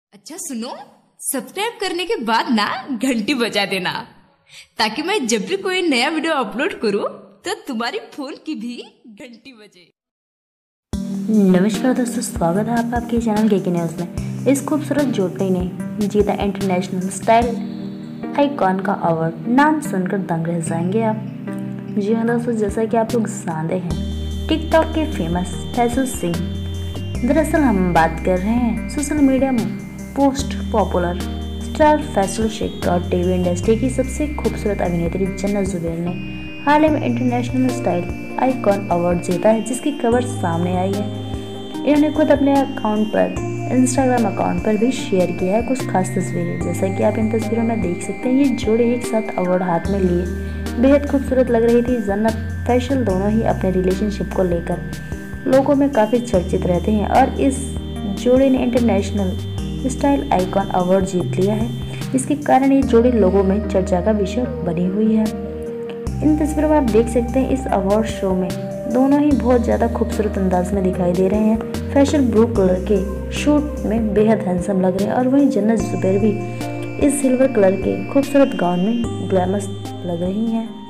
अच्छा सुनो, सब्सक्राइब करने के बाद ना घंटी बजा देना, ताकि मैं जब भी कोई नया वीडियो अपलोड करूं तो तुम्हारी फोन की भी घंटी बजे। नमस्कार दोस्तों, स्वागत है आपके चैनल के न्यूज़ में। इस खूबसूरत जोड़ी ने जीता इंटरनेशनल स्टाइल आइकॉन का अवार्ड। नाम सुनकर दंग रह जाएंगे आप। जी हाँ दोस्तों, जैसा कि आप लोग जानते हैं, टिकटॉक के फेमस फैसल सिंह। दरअसल हम बात कर रहे हैं सोशल मीडिया में post popular star Faisal Shaikh और टीवी इंडस्ट्री की सबसे खूबसूरत अभिनेत्री जन्नत जुबैर ने हाल ही में इंटरनेशनल स्टाइल आइकॉन अवार्ड जीता है, जिसकी खबर सामने आई है। इन्होंने खुद अपने अकाउंट पर, इंस्टाग्राम अकाउंट पर भी शेयर किया है कुछ खास तस्वीरें। जैसा कि आप इन तस्वीरों में देख सकते हैं, ये जोड़े एक साथ अवार्ड हाथ में लिए बेहद खूबसूरत लग रही थी। जन्नत फैसल दोनों ही अपने रिलेशनशिप को लेकर लोगों में काफ़ी चर्चित रहते हैं और इस जोड़े ने इंटरनेशनल स्टाइल आइकॉन अवार्ड जीत लिया है। इसके कारण ये जोड़ी लोगों में चर्चा का विषय बनी हुई है। इन तस्वीरों में आप देख सकते हैं, इस अवार्ड शो में दोनों ही बहुत ज़्यादा खूबसूरत अंदाज में दिखाई दे रहे हैं। फैशन ब्लू कलर के शूट में बेहद हैंडसम लग रहे हैं और वहीं जन्नत जुबैर भी इस सिल्वर कलर के खूबसूरत गाउन में ग्लैमरस लग रही हैं।